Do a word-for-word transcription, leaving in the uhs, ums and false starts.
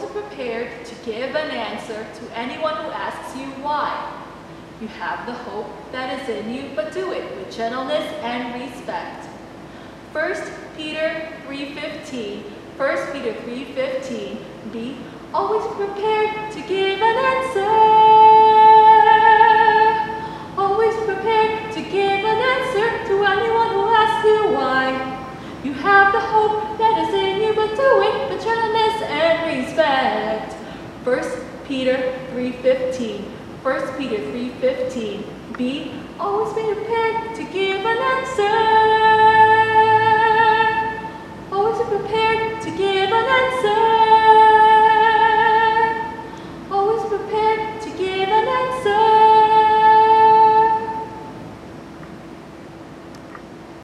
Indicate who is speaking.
Speaker 1: prepared to give an answer to anyone who asks you why. You have the hope that is in you, but do it with gentleness and respect. First Peter three fifteen. First Peter three fifteen. Be always prepared to give an answer. Always prepared to give an answer to anyone who asks you why. You have the hope that is in you, but do it with gentleness and respect. First Peter three fifteen. First Peter three fifteen. Be always be prepared to give an answer.